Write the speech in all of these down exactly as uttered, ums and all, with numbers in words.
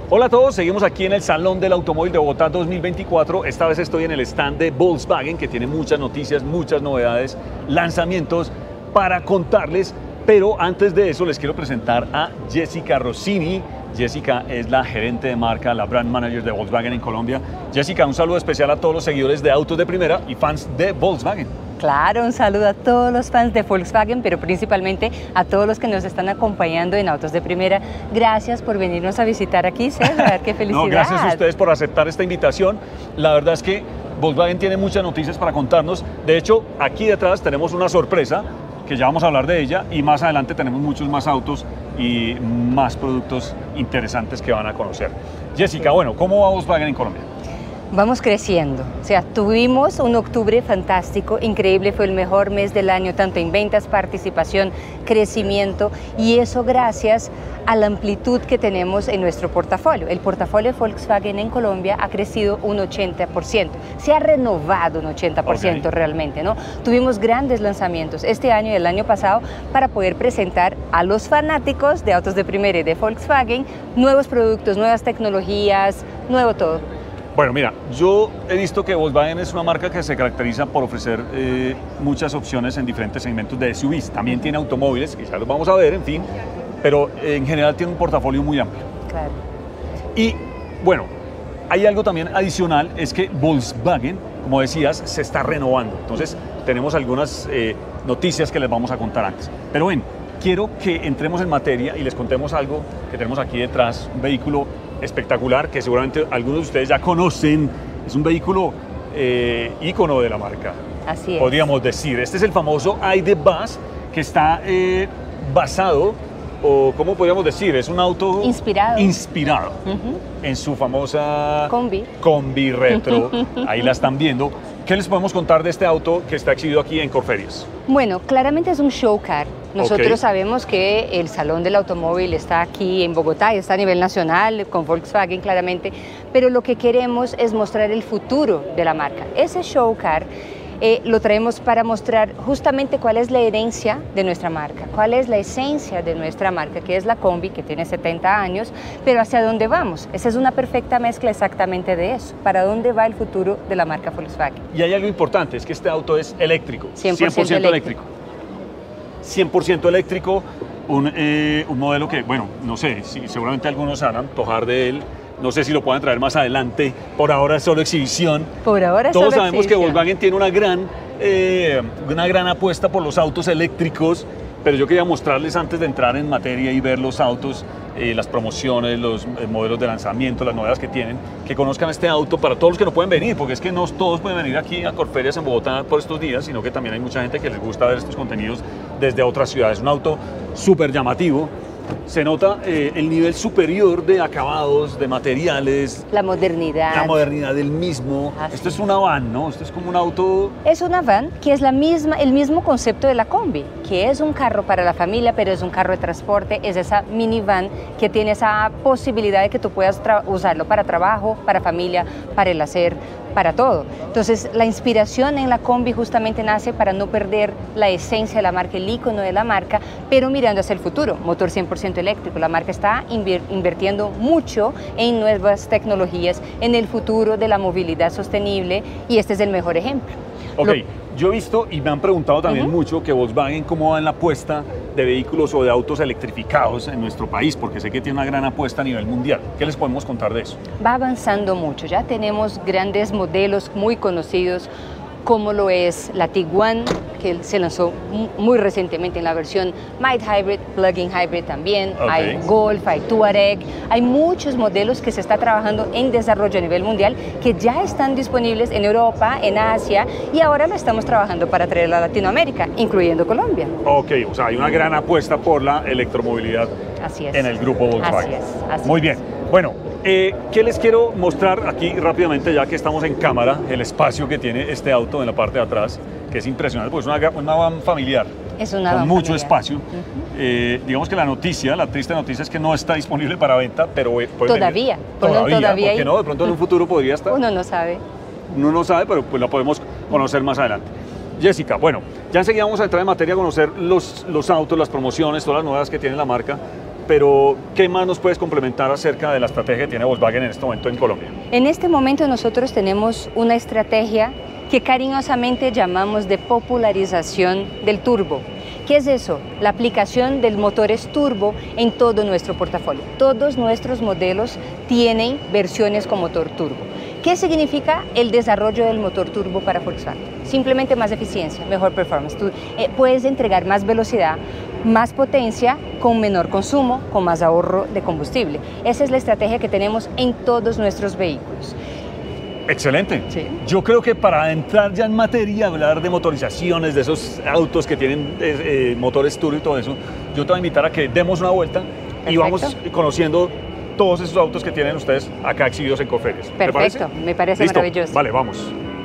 Hola a todos, seguimos aquí en el Salón del Automóvil de Bogotá dos mil veinticuatro. Esta vez estoy en el stand de Volkswagen, que tiene muchas noticias, muchas novedades, lanzamientos para contarles. Pero antes de eso les quiero presentar a Jessica Rossini. Jessica es la gerente de marca, la brand manager de Volkswagen en Colombia. Jessica, un saludo especial a todos los seguidores de Autos de Primera y fans de Volkswagen. Claro, un saludo a todos los fans de Volkswagen, pero principalmente a todos los que nos están acompañando en Autos de Primera. Gracias por venirnos a visitar aquí, César, qué felicidad. No, gracias a ustedes por aceptar esta invitación. La verdad es que Volkswagen tiene muchas noticias para contarnos. De hecho, aquí detrás tenemos una sorpresa, que ya vamos a hablar de ella, y más adelante tenemos muchos más autos y más productos interesantes que van a conocer. Jessica, bueno, ¿cómo va Volkswagen en Colombia? Vamos creciendo, o sea, tuvimos un octubre fantástico, increíble, fue el mejor mes del año, tanto en ventas, participación, crecimiento, y eso gracias a la amplitud que tenemos en nuestro portafolio. El portafolio de Volkswagen en Colombia ha crecido un ochenta por ciento, se ha renovado un ochenta por ciento okay. realmente, ¿no? Tuvimos grandes lanzamientos este año y el año pasado para poder presentar a los fanáticos de Autos de Primera y de Volkswagen nuevos productos, nuevas tecnologías, nuevo todo. Bueno, mira, yo he visto que Volkswagen es una marca que se caracteriza por ofrecer eh, muchas opciones en diferentes segmentos de S U Vs. También tiene automóviles, que ya los vamos a ver, en fin, pero eh, en general tiene un portafolio muy amplio. Claro. Y bueno, hay algo también adicional, es que Volkswagen, como decías, se está renovando. Entonces, tenemos algunas eh, noticias que les vamos a contar antes. Pero bueno, quiero que entremos en materia y les contemos algo que tenemos aquí detrás, un vehículo espectacular que seguramente algunos de ustedes ya conocen. Es un vehículo eh, ícono de la marca. Así es. Podríamos decir. Este es el famoso i-The-Buzz, que está eh, basado, o ¿cómo podríamos decir? Es un auto inspirado, inspirado uh-huh. en su famosa Combi. Combi retro. Ahí la están viendo. ¿Qué les podemos contar de este auto que está exhibido aquí en Corferias? Bueno, claramente es un show car. Nosotros okay. sabemos que el Salón del Automóvil está aquí en Bogotá y está a nivel nacional con Volkswagen claramente, pero lo que queremos es mostrar el futuro de la marca. Ese show car eh, lo traemos para mostrar justamente cuál es la herencia de nuestra marca, cuál es la esencia de nuestra marca, que es la Combi, que tiene setenta años, pero hacia dónde vamos. Esa es una perfecta mezcla exactamente de eso, para dónde va el futuro de la marca Volkswagen. Y hay algo importante, es que este auto es eléctrico, cien por ciento eléctrico. cien por ciento eléctrico, un, eh, un modelo que, bueno, no sé, si, seguramente algunos van a antojar de él, no sé si lo puedan traer más adelante, por ahora es solo exhibición. Por ahora es Todos solo sabemos exhibición. que Volkswagen tiene una gran, eh, una gran apuesta por los autos eléctricos, pero yo quería mostrarles antes de entrar en materia y ver los autos, eh, las promociones, los eh, modelos de lanzamiento, las novedades que tienen, que conozcan este auto para todos los que no pueden venir, porque es que no todos pueden venir aquí a Corferias en Bogotá por estos días, sino que también hay mucha gente que les gusta ver estos contenidos desde otras ciudades. Un auto súper llamativo. Se nota eh, el nivel superior de acabados, de materiales. La modernidad. La modernidad del mismo. Así. Esto es una van, ¿no? Esto es como un auto... Es una van que es la misma, el mismo concepto de la Combi, que es un carro para la familia, pero es un carro de transporte, es esa minivan que tiene esa posibilidad de que tú puedas usarlo para trabajo, para familia, para el hacer, para todo. Entonces, la inspiración en la Combi justamente nace para no perder la esencia de la marca, el icono de la marca, pero mirando hacia el futuro, motor cien por ciento eléctrico. La marca está invir invirtiendo mucho en nuevas tecnologías, en el futuro de la movilidad sostenible, y este es el mejor ejemplo. Ok, Lo... yo he visto y me han preguntado también uh-huh. mucho que Volkswagen cómo va en la apuesta de vehículos o de autos electrificados en nuestro país, porque sé que tiene una gran apuesta a nivel mundial. ¿Qué les podemos contar de eso? Va avanzando mucho, ya tenemos grandes modelos muy conocidos, como lo es la Tiguan, que se lanzó muy recientemente en la versión Mild Hybrid, Plug-in Hybrid también, okay. hay Golf, hay Touareg, hay muchos modelos que se está trabajando en desarrollo a nivel mundial, que ya están disponibles en Europa, en Asia, y ahora lo estamos trabajando para traer a Latinoamérica, incluyendo Colombia. Ok, o sea, hay una gran apuesta por la electromovilidad así es. en el grupo Volkswagen. Así es, así muy es. bien. Bueno, eh, ¿qué les quiero mostrar aquí rápidamente, ya que estamos en cámara, el espacio que tiene este auto en la parte de atrás, que es impresionante, porque es una, una van familiar, es una con van mucho familiar. espacio. Uh-huh. eh, digamos que la noticia, la triste noticia es que no está disponible para venta, pero todavía, todavía, todavía, ¿por qué no? De pronto en un futuro podría estar. Uno no sabe. Uno no sabe, pero pues lo podemos conocer más adelante. Jessica, bueno, ya enseguida vamos a entrar en materia a conocer los, los autos, las promociones, todas las novedades que tiene la marca. pero ¿qué más nos puedes complementar acerca de la estrategia que tiene Volkswagen en este momento en Colombia? En este momento nosotros tenemos una estrategia que cariñosamente llamamos de popularización del turbo. ¿Qué es eso? La aplicación del motores turbo en todo nuestro portafolio. Todos nuestros modelos tienen versiones con motor turbo. ¿Qué significa el desarrollo del motor turbo para Volkswagen? Simplemente más eficiencia, mejor performance. Tú eh, puedes entregar más velocidad, más potencia, con menor consumo, con más ahorro de combustible. Esa es la estrategia que tenemos en todos nuestros vehículos. Excelente. Sí. Yo creo que para entrar ya en materia, hablar de motorizaciones, de esos autos que tienen eh, eh, motores turbo y todo eso, yo te voy a invitar a que demos una vuelta. Perfecto. Y vamos conociendo todos esos autos que tienen ustedes acá exhibidos en Corferias. Perfecto, ¿te parece? Me parece ¿Listo? Maravilloso. Vale, vamos.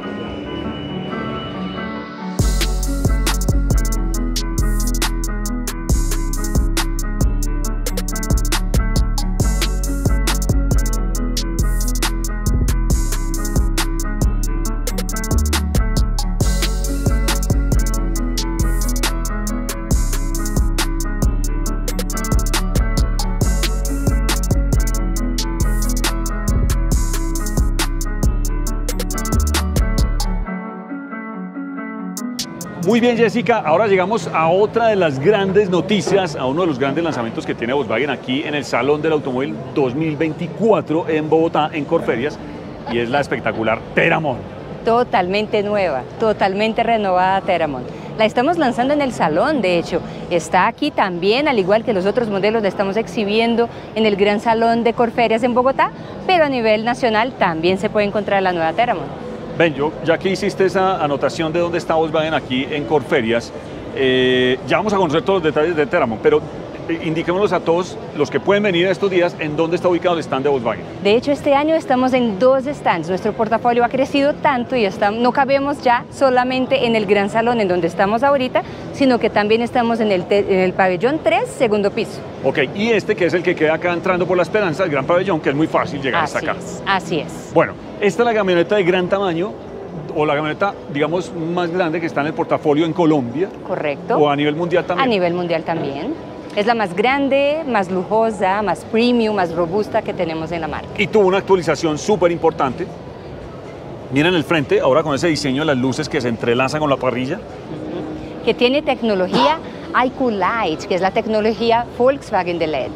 Muy bien, Jessica, ahora llegamos a otra de las grandes noticias, a uno de los grandes lanzamientos que tiene Volkswagen aquí en el Salón del Automóvil dos mil veinticuatro en Bogotá, en Corferias, y es la espectacular Teramon. Totalmente nueva, totalmente renovada Teramon. La estamos lanzando en el salón, de hecho. Está aquí también, al igual que los otros modelos, la estamos exhibiendo en el Gran Salón de Corferias en Bogotá, pero a nivel nacional también se puede encontrar la nueva Teramon. Ben, yo, ya que hiciste esa anotación de dónde está Volkswagen aquí en Corferias, eh, ya vamos a conocer todos los detalles de Teramon, pero eh, indiquémoslos a todos los que pueden venir estos días en dónde está ubicado el stand de Volkswagen. De hecho, este año estamos en dos stands. Nuestro portafolio ha crecido tanto y estamos, no cabemos ya solamente en el Gran Salón en donde estamos ahorita, sino que también estamos en el, en el pabellón tres, segundo piso. Ok, y este que es el que queda acá entrando por La Esperanza, el gran pabellón, que es muy fácil llegar así hasta acá. Es, así es. Bueno, esta es la camioneta de gran tamaño, o la camioneta, digamos, más grande que está en el portafolio en Colombia. Correcto. O a nivel mundial también. A nivel mundial también. Es la más grande, más lujosa, más premium, más robusta que tenemos en la marca. Y tuvo una actualización súper importante. Miren el frente, ahora con ese diseño de las luces que se entrelazan con la parrilla. Uh-huh. Que tiene tecnología I Q Light, que es la tecnología Volkswagen de L E D.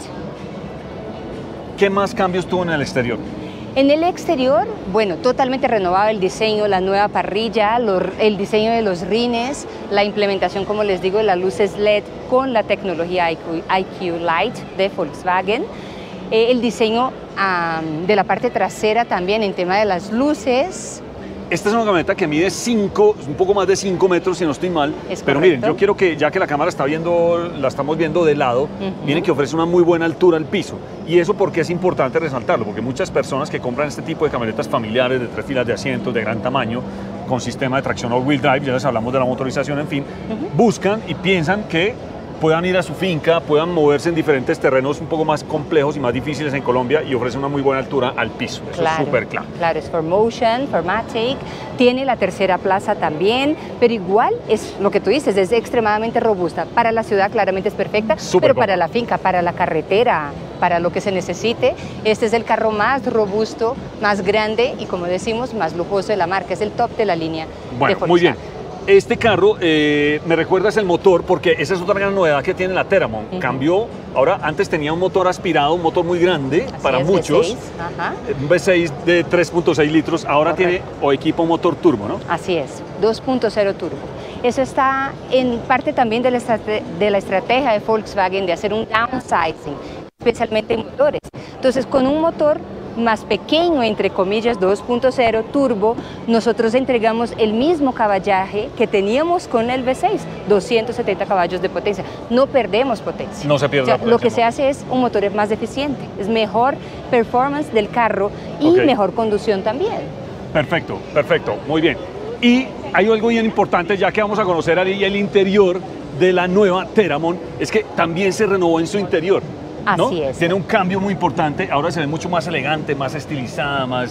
¿Qué más cambios tuvo en el exterior? En el exterior, bueno, totalmente renovado el diseño, la nueva parrilla, lo, el diseño de los rines, la implementación, como les digo, de las luces L E D con la tecnología I Q, I Q Light de Volkswagen. Eh, el diseño um, de la parte trasera también en tema de las luces. Esta es una camioneta que mide cinco, un poco más de cinco metros, si no estoy mal. Es Pero correcto. miren, yo quiero que, ya que la cámara está viendo, la estamos viendo de lado, uh-huh. Miren que ofrece una muy buena altura al piso. Y eso porque es importante resaltarlo, porque muchas personas que compran este tipo de camionetas familiares de tres filas de asientos de gran tamaño, con sistema de tracción all-wheel drive, ya les hablamos de la motorización, en fin, uh-huh. Buscan y piensan que puedan ir a su finca, puedan moverse en diferentes terrenos un poco más complejos y más difíciles en Colombia y ofrece una muy buena altura al piso. Eso claro, es súper claro. Claro, es for motion, for matic, tiene la tercera plaza también, pero igual es lo que tú dices, es extremadamente robusta. Para la ciudad claramente es perfecta, Super pero bomba. Para la finca, para la carretera, para lo que se necesite, este es el carro más robusto, más grande y, como decimos, más lujoso de la marca. Es el top de la línea bueno, de Volkswagen. Muy bien. Este carro, eh, me recuerdas el motor, porque esa es otra gran novedad que tiene la Teramon. Uh-huh. Cambió, ahora antes tenía un motor aspirado, un motor muy grande. Así para es, muchos. V seis. Ajá. Un V seis de tres punto seis litros, ahora Correcto. Tiene o equipa un motor turbo, ¿no? Así es, dos punto cero turbo. Eso está en parte también de la, de la estrategia de Volkswagen de hacer un downsizing, especialmente en motores. Entonces, con un motor más pequeño, entre comillas, dos punto cero turbo, nosotros entregamos el mismo caballaje que teníamos con el V seis, doscientos setenta caballos de potencia. No perdemos potencia. No se pierde o sea, la potencia. Lo que no. se hace es un motor más eficiente, es mejor performance del carro y okay. mejor conducción también. Perfecto, perfecto, muy bien. Y hay algo bien importante, ya que vamos a conocer ahí el interior de la nueva Teramon, es que también se renovó en su interior. ¿No? Así es. Tiene un cambio muy importante, ahora se ve mucho más elegante, más estilizada, más,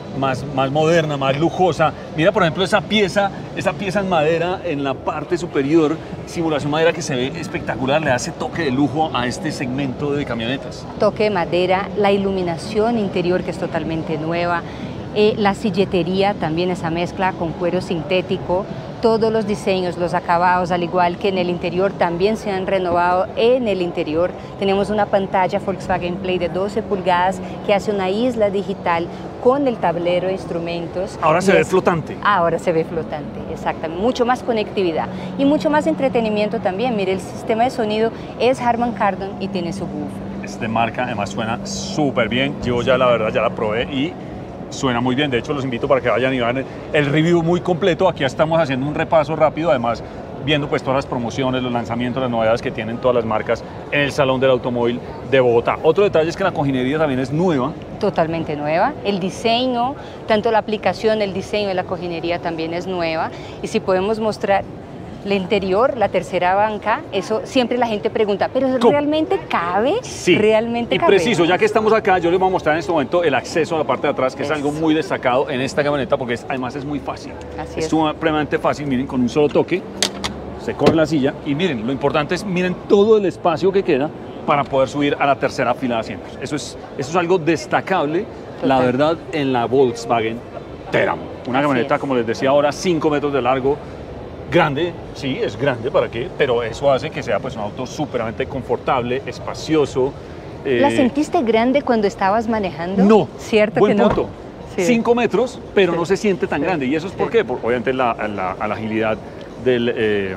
más, más moderna, más lujosa. Mira, por ejemplo, esa pieza, esa pieza en madera en la parte superior, simulación madera que se ve espectacular, le hace toque de lujo a este segmento de camionetas. Toque de madera, la iluminación interior que es totalmente nueva, eh, la silletería también, esa mezcla con cuero sintético, todos los diseños, los acabados, al igual que en el interior, también se han renovado en el interior. Tenemos una pantalla Volkswagen Play de doce pulgadas que hace una isla digital con el tablero de instrumentos. Ahora se ve flotante. Ahora se ve flotante, exactamente. Mucho más conectividad y mucho más entretenimiento también. Mire, el sistema de sonido es Harman Kardon y tiene su subwoofer. Es de marca, además suena súper bien. Yo ya la verdad ya la probé y suena muy bien. De hecho, los invito para que vayan y vean el review muy completo. Aquí estamos haciendo un repaso rápido, además viendo pues todas las promociones, los lanzamientos, las novedades que tienen todas las marcas en el Salón del Automóvil de Bogotá. Otro detalle es que la cojinería también es nueva. Totalmente nueva. El diseño, tanto la aplicación, el diseño de la cojinería también es nueva. Y si podemos mostrar el interior, la tercera banca, eso siempre la gente pregunta, ¿pero ¿Cómo? realmente cabe? Sí, realmente y cabe. preciso, ya que estamos acá, yo les voy a mostrar en este momento el acceso a la parte de atrás, que Eso. es algo muy destacado en esta camioneta, porque es, además es muy fácil. Así es es. supremamente fácil, miren, con un solo toque, se corre la silla y miren, lo importante es, miren todo el espacio que queda para poder subir a la tercera fila de asientos. Eso es, eso es algo destacable, Total. la verdad, en la Volkswagen Teramo. Una Así camioneta, es. como les decía ahora, cinco metros de largo, grande, sí, es grande, ¿para qué? Pero eso hace que sea pues un auto supremamente confortable, espacioso. ¿La eh, sentiste grande cuando estabas manejando? No. ¿Cierto Buen que no? punto. Sí. Cinco metros, pero Sí. no se siente tan Sí. grande. ¿Y eso es por Sí. qué? Por, obviamente la, la, a la agilidad del, eh,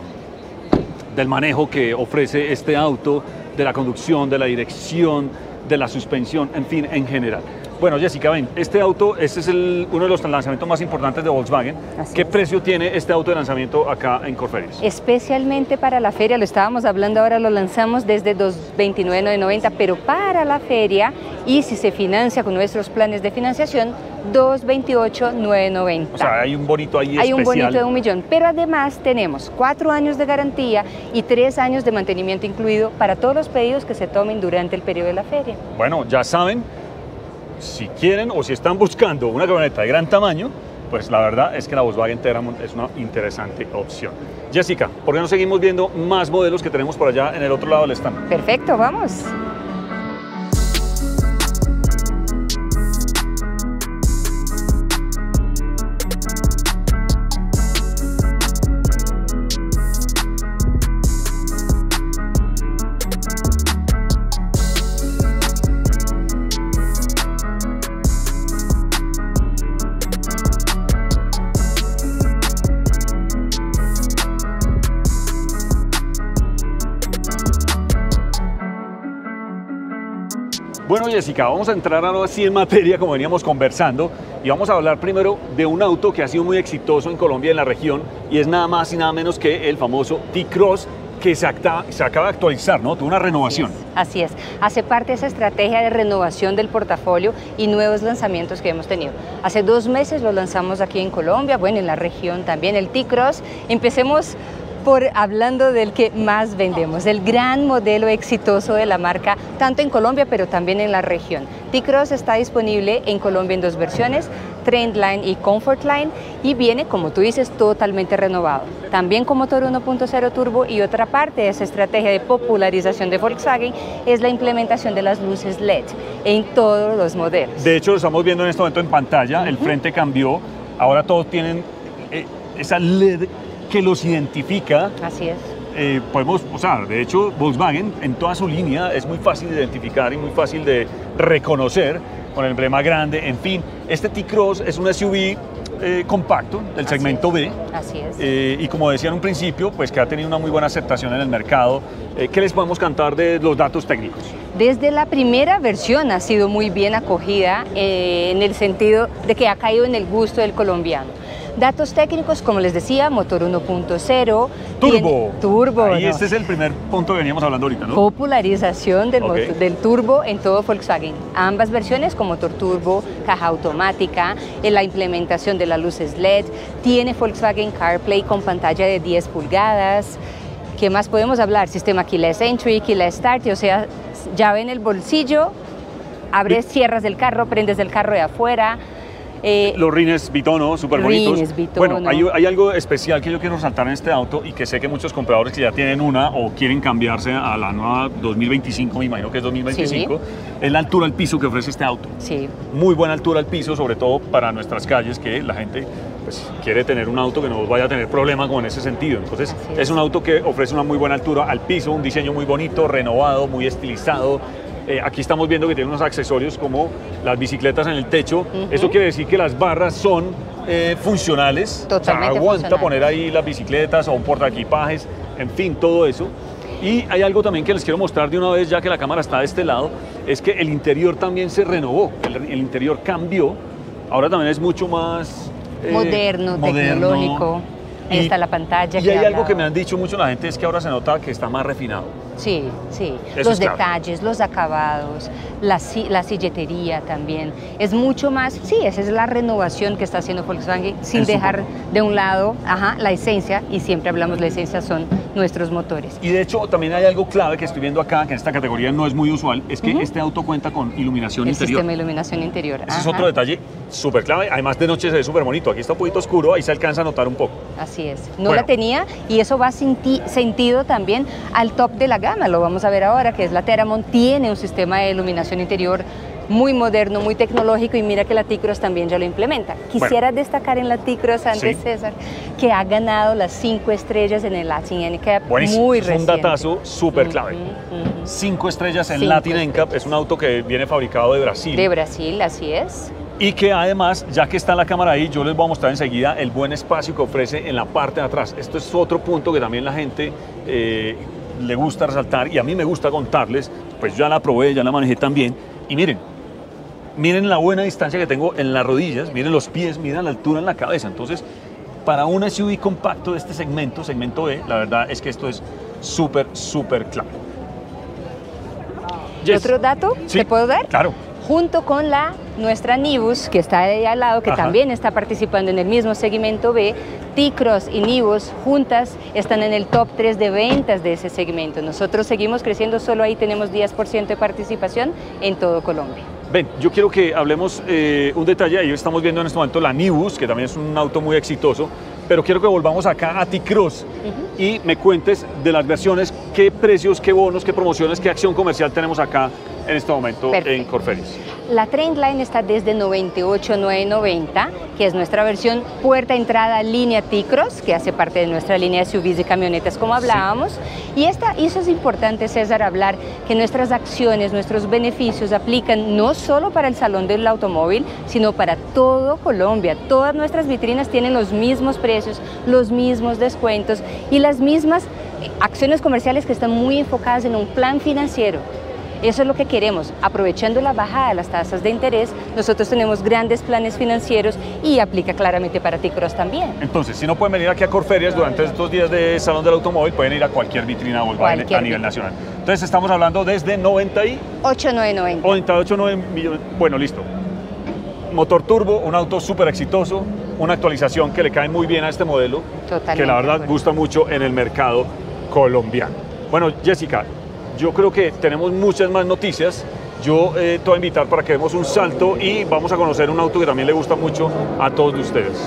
del manejo que ofrece este auto, de la conducción, de la dirección, de la suspensión, en fin, en general. Bueno, Jessica, ven, este auto, este es el, uno de los lanzamientos más importantes de Volkswagen. Así ¿Qué es. precio tiene este auto de lanzamiento acá en Corferias? Especialmente para la feria, lo estábamos hablando ahora, lo lanzamos desde dos veintinueve mil novecientos noventa, pero para la feria, y si se financia con nuestros planes de financiación, dos veintiocho mil novecientos noventa. O sea, hay un bonito ahí Hay especial. un bonito de un millón, pero además tenemos cuatro años de garantía y tres años de mantenimiento incluido para todos los pedidos que se tomen durante el periodo de la feria. Bueno, ya saben, si quieren o si están buscando una camioneta de gran tamaño, pues la verdad es que la Volkswagen Terramon es una interesante opción. Jessica, ¿por qué no seguimos viendo más modelos que tenemos por allá en el otro lado del stand? Perfecto, vamos. Bueno, Jessica, vamos a entrar ahora sí en materia, como veníamos conversando, y vamos a hablar primero de un auto que ha sido muy exitoso en Colombia y en la región, y es nada más y nada menos que el famoso T-Cross, que se, acta, se acaba de actualizar, ¿no? Tuvo una renovación. Así es, hace parte de esa estrategia de renovación del portafolio y nuevos lanzamientos que hemos tenido. Hace dos meses lo lanzamos aquí en Colombia, bueno, en la región también, el T-Cross. Empecemos por hablando del que más vendemos, el gran modelo exitoso de la marca, tanto en Colombia, pero también en la región. T-Cross está disponible en Colombia en dos versiones, Trendline y Comfortline, y viene, como tú dices, totalmente renovado. También con motor uno punto cero turbo, y otra parte de esa estrategia de popularización de Volkswagen es la implementación de las luces L E D en todos los modelos. De hecho, lo estamos viendo en este momento en pantalla, uh-huh. El frente cambió, ahora todos tienen eh, esa L E D que los identifica. Así es. Eh, podemos, o sea, de hecho, Volkswagen en toda su línea es muy fácil de identificar y muy fácil de reconocer, con el emblema grande, en fin. Este T-Cross es un S U V eh, compacto del Así segmento es. B. Así es. Eh, y como decía en un principio, pues que ha tenido una muy buena aceptación en el mercado. Eh, ¿Qué les podemos contar de los datos técnicos? Desde la primera versión ha sido muy bien acogida eh, en el sentido de que ha caído en el gusto del colombiano. Datos técnicos, como les decía, motor uno punto cero. Turbo. Turbo. Ahí no. Este es el primer punto que veníamos hablando ahorita, ¿no? Popularización del, Okay. motor, del turbo en todo Volkswagen. Ambas versiones con motor turbo, caja automática, en la implementación de las luces L E D. Tiene Volkswagen CarPlay con pantalla de diez pulgadas. ¿Qué más podemos hablar? Sistema Keyless Entry, Keyless Start, o sea, llave en el bolsillo, abres, cierras el carro, prendes el carro de afuera. Eh, Los rines bitono, súper bonitos. Rines bitono. Bueno, hay, hay algo especial que yo quiero resaltar en este auto y que sé que muchos compradores que ya tienen una o quieren cambiarse a la nueva dos mil veinticinco, me imagino que es dos mil veinticinco, sí. Es la altura al piso que ofrece este auto. Sí. Muy buena altura al piso, sobre todo para nuestras calles, que la gente pues, quiere tener un auto que no vaya a tener problema con ese sentido. Entonces, es. es un auto que ofrece una muy buena altura al piso, un diseño muy bonito, renovado, muy estilizado. Eh, aquí estamos viendo que tiene unos accesorios como las bicicletas en el techo. Uh-huh. Eso quiere decir que las barras son eh, funcionales. Totalmente, o sea, aguanta funcionales. Poner ahí las bicicletas o un portaequipajes, en fin, todo eso. Y hay algo también que les quiero mostrar de una vez, ya que la cámara está de este lado, es que el interior también se renovó, el, el interior cambió. Ahora también es mucho más eh, moderno, moderno, tecnológico. Ahí está la pantalla. Y hay hablaba. algo que me han dicho mucho la gente, es que ahora se nota que está más refinado. Sí, sí. Eso los es detalles, claro. Los acabados, la, la silletería también. Es mucho más, sí, esa es la renovación que está haciendo Volkswagen sin el dejar super. de un lado ajá, la esencia, y siempre hablamos la esencia son nuestros motores. Y de hecho también hay algo clave que estoy viendo acá, que en esta categoría no es muy usual, es que uh-huh. este auto cuenta con iluminación el interior. El sistema de iluminación interior. Ese ajá. es otro detalle súper clave, además de noche se ve súper bonito, aquí está un poquito oscuro, ahí se alcanza a notar un poco. Así es, no bueno. la tenía y eso va sentido también al top de la gama, lo vamos a ver ahora, que es la Teramont, tiene un sistema de iluminación interior muy moderno, muy tecnológico, y mira que la T-Cross también ya lo implementa. Quisiera bueno. destacar en la T-Cross antes, sí. César, que ha ganado las cinco estrellas en el Latin N C A P. Buenísimo. Muy es reciente. un datazo súper clave. Uh-huh, uh-huh. Cinco estrellas en cinco Latin N C A P, es un auto que viene fabricado de Brasil. De Brasil, así es. Y que además, ya que está la cámara ahí, yo les voy a mostrar enseguida el buen espacio que ofrece en la parte de atrás. Esto es otro punto que también la gente eh, le gusta resaltar, y a mí me gusta contarles, pues ya la probé, ya la manejé también, y miren, miren la buena distancia que tengo en las rodillas, miren los pies, miren la altura en la cabeza. Entonces, para un S U V compacto de este segmento, segmento E, la verdad es que esto es súper, súper claro. Yes. ¿Otro dato sí, te puedo dar? Claro. Junto con la nuestra Nivus, que está ahí al lado, que Ajá. también está participando en el mismo segmento B, T-Cross y Nivus juntas están en el top tres de ventas de ese segmento. Nosotros seguimos creciendo, solo ahí tenemos diez por ciento de participación en todo Colombia. Ven, yo quiero que hablemos eh, un detalle, ahí estamos viendo en este momento la Nivus, que también es un auto muy exitoso, pero quiero que volvamos acá a T-Cross uh-huh. y me cuentes de las versiones, qué precios, qué bonos, qué promociones, qué acción comercial tenemos acá en este momento Perfecto. en Corferias. La Trendline está desde noventa y ocho mil novecientos noventa, que es nuestra versión puerta entrada línea T-Cross, que hace parte de nuestra línea de S U Vs y camionetas, como hablábamos. Sí. Y, esta, y eso es importante, César, hablar que nuestras acciones, nuestros beneficios aplican no solo para el Salón del Automóvil, sino para todo Colombia. Todas nuestras vitrinas tienen los mismos precios, los mismos descuentos y las mismas acciones comerciales que están muy enfocadas en un plan financiero. Eso es lo que queremos, aprovechando la bajada de las tasas de interés, nosotros tenemos grandes planes financieros y aplica claramente para T-Cross también. Entonces, si no pueden venir aquí a Corferias durante estos días de Salón del Automóvil, pueden ir a cualquier vitrina Volkswagen a nivel nacional. Entonces, estamos hablando desde noventa y ocho mil novecientos noventa. noventa y ocho millones. Bueno, listo. Motor turbo, un auto súper exitoso, una actualización que le cae muy bien a este modelo, Totalmente que la verdad bueno. gusta mucho en el mercado colombiano. Bueno, Jessica, yo creo que tenemos muchas más noticias. Yo eh, te voy a invitar para que demos un salto y vamos a conocer un auto que también le gusta mucho a todos de ustedes.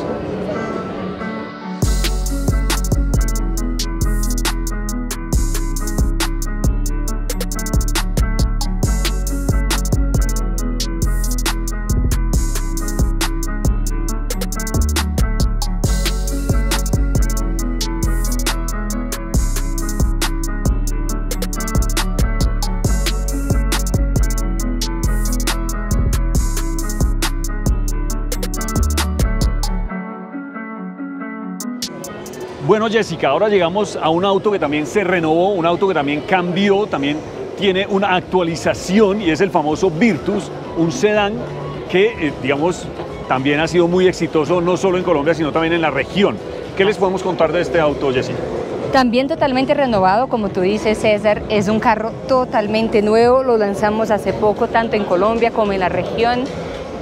Bueno, Jessica, ahora llegamos a un auto que también se renovó, un auto que también cambió, también tiene una actualización, y es el famoso Virtus, un sedán que, eh, digamos, también ha sido muy exitoso no solo en Colombia, sino también en la región. ¿Qué les podemos contar de este auto, Jessica? También totalmente renovado, como tú dices, César, es un carro totalmente nuevo, lo lanzamos hace poco, tanto en Colombia como en la región.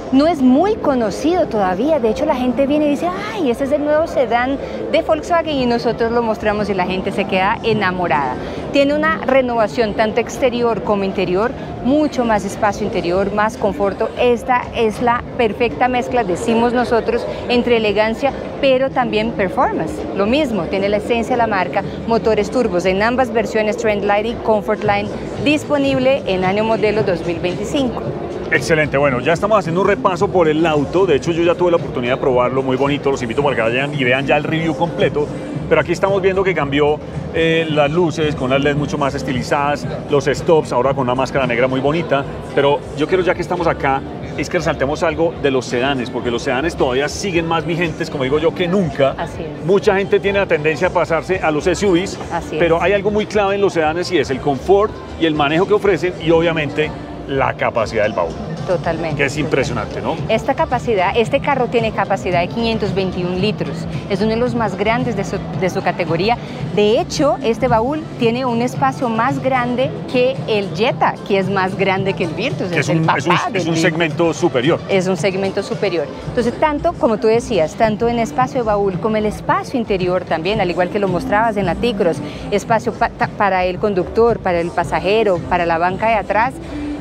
No es muy conocido todavía, de hecho la gente viene y dice, ay, ese es el nuevo sedán de Volkswagen y nosotros lo mostramos y la gente se queda enamorada. Tiene una renovación tanto exterior como interior, mucho más espacio interior, más conforto. Esta es la perfecta mezcla, decimos nosotros, entre elegancia pero también performance. Lo mismo, tiene la esencia de la marca, motores turbos en ambas versiones Trendline y Comfortline, disponible en año modelo dos mil veinticinco. Excelente, bueno, ya estamos haciendo un repaso por el auto, de hecho yo ya tuve la oportunidad de probarlo, muy bonito, los invito para que vayan y vean ya el review completo, pero aquí estamos viendo que cambió eh, las luces con unas L E D mucho más estilizadas, los stops ahora con una máscara negra muy bonita, pero yo quiero ya que estamos acá, es que resaltemos algo de los sedanes, porque los sedanes todavía siguen más vigentes, como digo yo, que nunca. Así es. Mucha gente tiene la tendencia a pasarse a los S U Vs, Así pero es. hay algo muy clave en los sedanes y es el confort y el manejo que ofrecen y obviamente la capacidad del baúl. Totalmente. Que es impresionante, ¿no? Esta capacidad, este carro tiene capacidad de quinientos veintiún litros, es uno de los más grandes de su, de su categoría. De hecho, este baúl tiene un espacio más grande que el Jetta, que es más grande que el Virtus, Que es, es, un, el papá es, un, del es un Virtus. segmento superior. Es un segmento superior. Entonces, tanto, como tú decías, tanto en espacio de baúl como el espacio interior también, al igual que lo mostrabas en la T-Cross, espacio pa para el conductor, para el pasajero, para la banca de atrás.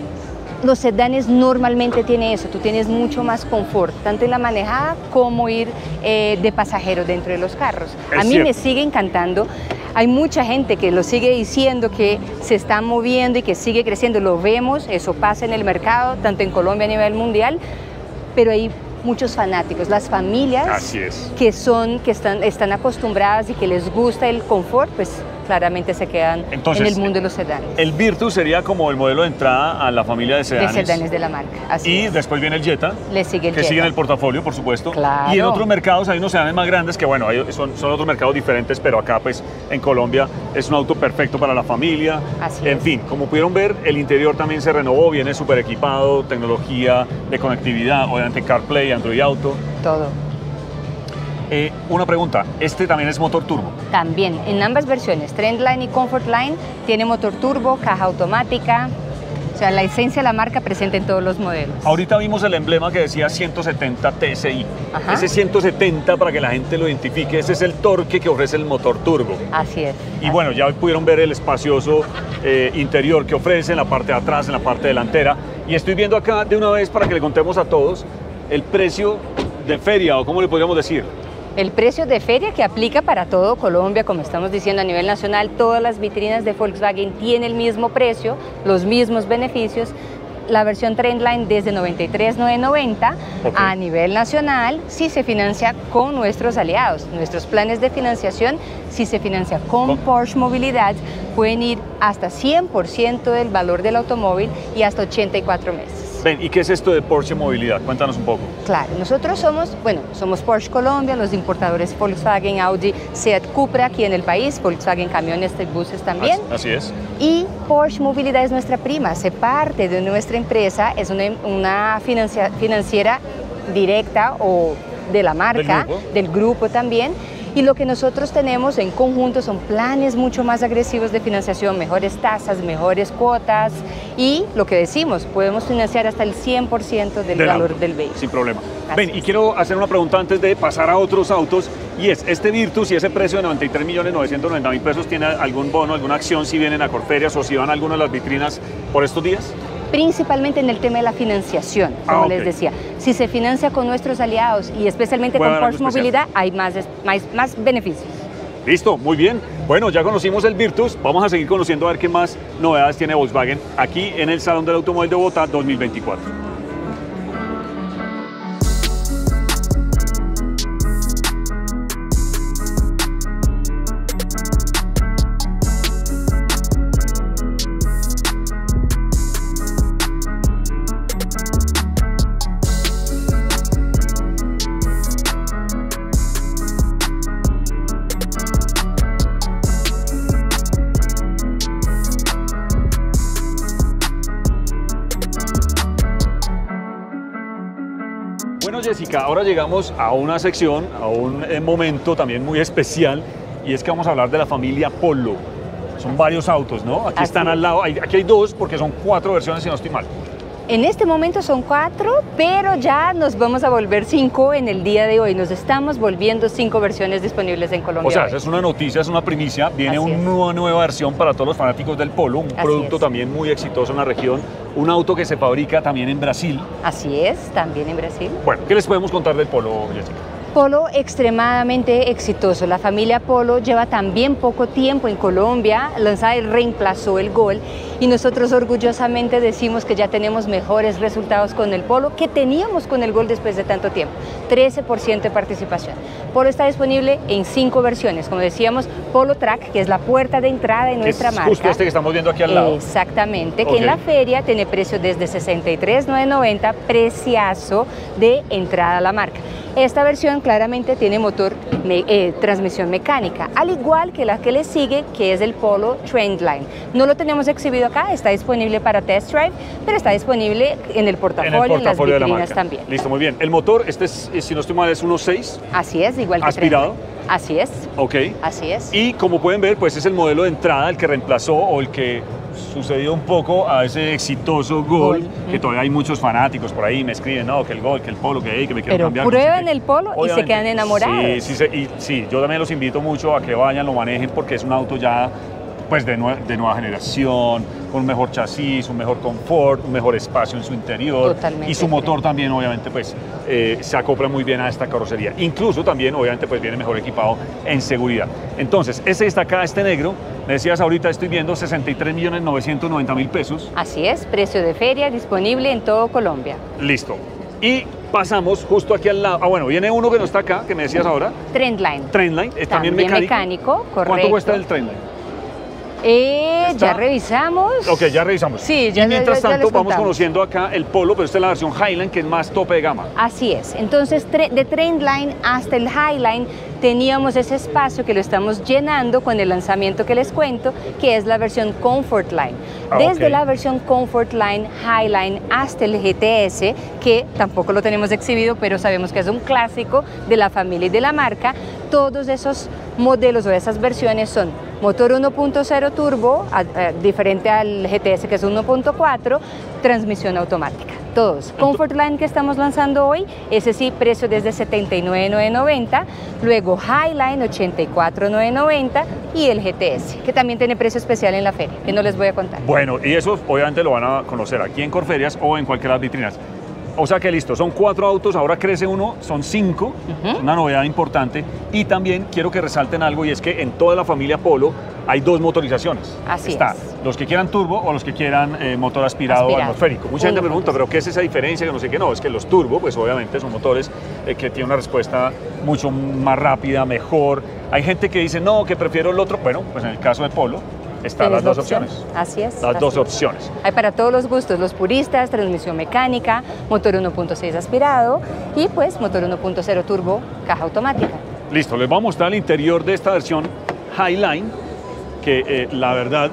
Los sedanes normalmente tienen eso, tú tienes mucho más confort, tanto en la manejada como ir eh, de pasajero dentro de los carros. Es a mí cierto. me sigue encantando, hay mucha gente que lo sigue diciendo que se está moviendo y que sigue creciendo, lo vemos, eso pasa en el mercado, tanto en Colombia a nivel mundial, pero hay muchos fanáticos, las familias Así es. que, son, que están, están acostumbradas y que les gusta el confort, pues claramente se quedan Entonces, en el mundo de los sedanes. El Virtus sería como el modelo de entrada a la familia de De sedanes. sedanes de la marca, así Y es. después viene el Jetta, Le sigue el que Jetta. sigue en el portafolio, por supuesto. Claro. Y en otros mercados hay unos sedanes más grandes que, bueno, hay- son, son otros mercados diferentes, pero acá, pues, en Colombia es un auto perfecto para la familia. Así En es. fin, como pudieron ver, el interior también se renovó, viene súper equipado, tecnología de conectividad, obviamente CarPlay, Android Auto. Todo. Eh, una pregunta, ¿este también es motor turbo? También, en ambas versiones, Trendline y Comfortline, tiene motor turbo, caja automática, o sea, la esencia de la marca presente en todos los modelos. Ahorita vimos el emblema que decía ciento setenta T S I. Ajá. Ese ciento setenta, para que la gente lo identifique, ese es el torque que ofrece el motor turbo. Así es. Y bueno, ya pudieron ver el espacioso eh, interior que ofrece en la parte de atrás, en la parte delantera. Y estoy viendo acá de una vez para que le contemos a todos el precio de feria, o cómo le podríamos decir. El precio de feria que aplica para todo Colombia, como estamos diciendo a nivel nacional, todas las vitrinas de Volkswagen tienen el mismo precio, los mismos beneficios. La versión Trendline desde noventa y tres mil novecientos noventa Ok. a nivel nacional, si se financia con nuestros aliados. Nuestros planes de financiación, si se financia con Con- Porsche Movilidad, pueden ir hasta cien por ciento del valor del automóvil y hasta ochenta y cuatro meses. Ven, ¿y qué es esto de Porsche Movilidad? Cuéntanos un poco. Claro, nosotros somos, bueno, somos Porsche Colombia, los importadores Volkswagen, Audi, Seat, Cupra aquí en el país, Volkswagen Camiones y Buses también. Así, así es. Y Porsche Movilidad es nuestra prima, hace parte de nuestra empresa, es una, una financia- financiera directa o de la marca, Del grupo. del grupo también. Y lo que nosotros tenemos en conjunto son planes mucho más agresivos de financiación, mejores tasas, mejores cuotas y lo que decimos, podemos financiar hasta el cien por ciento del, Del valor auto, del vehículo. Sin problema. Así Ven, y es. quiero hacer una pregunta antes de pasar a otros autos, y es, ¿este Virtus y ese precio de noventa y tres millones novecientos noventa mil pesos tiene algún bono, alguna acción si vienen a Corferias o si van a alguna de las vitrinas por estos días? Principalmente en el tema de la financiación, como Ah, ok. les decía. Si se financia con nuestros aliados y especialmente Puede con haber Porsche algo especial. Movilidad, hay más, más, más beneficios. Listo, muy bien. Bueno, ya conocimos el Virtus, vamos a seguir conociendo a ver qué más novedades tiene Volkswagen aquí en el Salón del Automóvil de Bogotá dos mil veinticuatro. Bueno, Jessica, ahora llegamos a una sección, a un eh, momento también muy especial, y es que vamos a hablar de la familia Polo. Son varios autos, ¿no? Aquí Así están es. al lado, hay- aquí hay dos porque son cuatro versiones si no estoy mal. En este momento son cuatro, pero ya nos vamos a volver cinco en el día de hoy. Nos estamos volviendo cinco versiones disponibles en Colombia. O sea, hoy. esa es una noticia, es una primicia. Viene Así una es. nueva, nueva versión para todos los fanáticos del Polo, un Así producto es. también muy exitoso en la región. Un auto que se fabrica también en Brasil. Así es, también en Brasil. Bueno, ¿qué les podemos contar del Polo, Jessica? Polo extremadamente exitoso. La familia Polo lleva también poco tiempo en Colombia, lanzada y reemplazó el Gol, y nosotros orgullosamente decimos que ya tenemos mejores resultados con el Polo que teníamos con el Gol después de tanto tiempo. trece por ciento de participación. Polo está disponible en cinco versiones, como decíamos, Polo Track, que es la puerta de entrada de nuestra es marca. justo este que estamos viendo aquí al lado. Exactamente, que Ok. en la feria tiene precio desde sesenta y tres mil novecientos noventa, preciazo de entrada a la marca. Esta versión claramente tiene motor, me, eh, transmisión mecánica, al igual que la que le sigue, que es el Polo Trendline. No lo tenemos exhibido acá, está disponible para test drive, pero está disponible en el portafolio, En el portafolio en de la las vitrinas marca. también. Listo, muy bien. El motor, este es, si no estoy mal, es uno punto seis. Así es, igual que ¿Aspirado? Trendline. Así es, Ok. así es. Y como pueden ver, pues es el modelo de entrada, el que reemplazó o el que sucedió un poco a ese exitoso Gol, Gol. que todavía hay muchos fanáticos por ahí, me escriben, no, que el Gol, que el Polo, que, hey, que me quiero Pero cambiar. no sé prueben qué. el Polo y se Obviamente, quedan enamorados. Sí, sí, sí, y, sí, yo también los invito mucho a que vayan, lo manejen, porque es un auto ya pues de, nue- de nueva generación, con un mejor chasis, un mejor confort, un mejor espacio en su interior. Totalmente Y su motor diferente. también, obviamente, pues eh, se acopla muy bien a esta carrocería. Incluso también, obviamente, pues viene mejor equipado en seguridad. Entonces, ese está acá, este negro, me decías ahorita, estoy viendo sesenta y tres millones novecientos noventa mil pesos. Así es, precio de feria disponible en todo Colombia. Listo. Y pasamos justo aquí al lado. Ah, bueno, viene uno que no está acá, que me decías ahora. Trendline. Trendline, es también, También mecánico. mecánico, correcto. ¿Cuánto cuesta el Trendline? Eh, ¿Está? ya revisamos. Ok, ya revisamos. Sí, ya- y mientras ya- ya tanto les vamos contamos. conociendo acá el Polo, pero esta es la versión Highline, que es más tope de gama. Así es. Entonces, tre- de Trendline hasta el Highline teníamos ese espacio que lo estamos llenando con el lanzamiento que les cuento, que es la versión Comfort Line. Ah, Desde ok. la versión Comfort Line, Highline, hasta el G T S, que tampoco lo tenemos exhibido, pero sabemos que es un clásico de la familia y de la marca, todos esos modelos o esas versiones son motor uno punto cero turbo, a- a- diferente al G T S que es uno punto cuatro, transmisión automática. Todos. Comfort Line que estamos lanzando hoy, ese sí, precio desde setenta y nueve mil novecientos noventa, luego Highline ochenta y cuatro mil novecientos noventa y el G T S, que también tiene precio especial en la feria, que no les voy a contar. Bueno, y eso obviamente lo van a conocer aquí en Corferias o en cualquiera de las vitrinas. O sea que listo, son cuatro autos, ahora crece uno, son cinco, Ujú. una novedad importante. Y también quiero que resalten algo, y es que en toda la familia Polo hay dos motorizaciones. Así Está es. los que quieran turbo o los que quieran eh, motor aspirado, Aspirado. atmosférico. Mucha gente me Uno pregunta, punto ¿pero qué es esa diferencia? Que no sé qué. No, es que los turbo, pues obviamente son motores eh, que tienen una respuesta mucho más rápida, mejor. Hay gente que dice, no, que prefiero el otro. Bueno, pues en el caso de Polo están Tienes las la dos opción. opciones. Así es. Las así dos es. opciones. Hay para todos los gustos, los puristas, transmisión mecánica, motor uno punto seis aspirado y pues motor uno punto cero turbo, caja automática. Listo, les voy a mostrar el interior de esta versión Highline, que eh, la verdad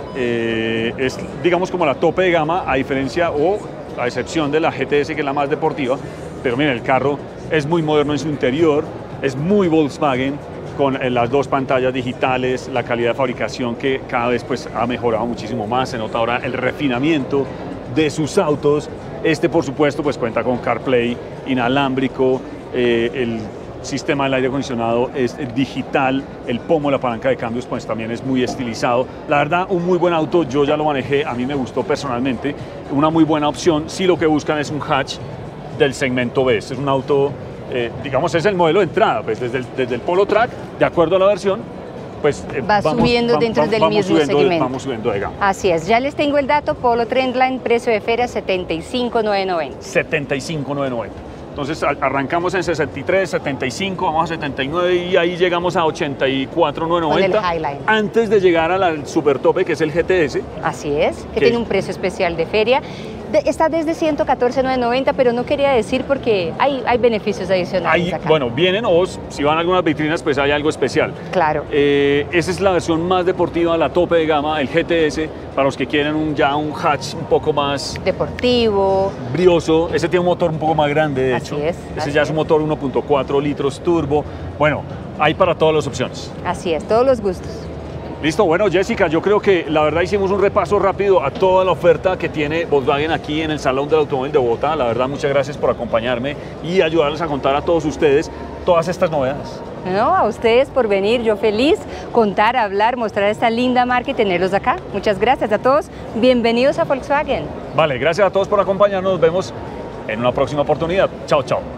eh, es, digamos, como la tope de gama, a diferencia o a excepción de la G T S, que es la más deportiva. Pero miren, el carro es muy moderno en su interior, es muy Volkswagen, con eh, las dos pantallas digitales, la calidad de fabricación que cada vez pues, ha mejorado muchísimo más. Se nota ahora el refinamiento de sus autos. Este, por supuesto, pues cuenta con CarPlay inalámbrico, eh, el sistema del aire acondicionado es digital, el pomo, la palanca de cambios, pues también es muy estilizado. La verdad, un muy buen auto, yo ya lo manejé, a mí me gustó personalmente, una muy buena opción si lo que buscan es un hatch del segmento B. Este es un auto, eh, digamos, es el modelo de entrada, pues desde el, desde el Polo Track, de acuerdo a la versión, pues eh, Va subiendo dentro del vamos mismo subiendo, segmento. Vamos subiendo de gama. Así es, ya les tengo el dato, Polo Trendline, precio de feria setenta y cinco mil novecientos noventa. setenta y cinco mil novecientos noventa. Entonces a- arrancamos en sesenta y tres, setenta y cinco, vamos a setenta y nueve y ahí llegamos a ochenta y cuatro mil novecientos Con el noventa. Highline. Antes de llegar al super tope, que es el G T S. Así es, que ¿Qué? tiene un precio especial de feria. De- está desde ciento catorce mil novecientos noventa, pero no quería decir porque hay, hay beneficios adicionales Ahí, acá. bueno, vienen o si van a algunas vitrinas, pues hay algo especial. Claro. Eh, esa es la versión más deportiva, la tope de gama, el G T S, para los que quieren un, ya un hatch un poco más Deportivo. brioso. Ese tiene un motor un poco más grande, de Así hecho. es, Ese así ya es es. un motor uno punto cuatro litros turbo. Bueno, hay para todas las opciones. Así es, todos los gustos. Listo, bueno Jessica, yo creo que la verdad hicimos un repaso rápido a toda la oferta que tiene Volkswagen aquí en el Salón del Automóvil de Bogotá. La verdad, muchas gracias por acompañarme y ayudarles a contar a todos ustedes todas estas novedades. No, a ustedes por venir, yo feliz, contar, hablar, mostrar esta linda marca y tenerlos acá. Muchas gracias a todos, bienvenidos a Volkswagen. Vale, gracias a todos por acompañarnos, nos vemos en una próxima oportunidad. Chao, chao.